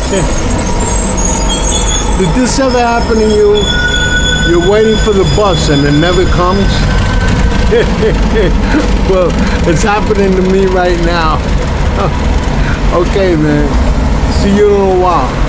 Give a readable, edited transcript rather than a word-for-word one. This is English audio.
Did this ever happen to you? You're waiting for the bus and it never comes? Well, it's happening to me right now. Okay, man. See you in a while.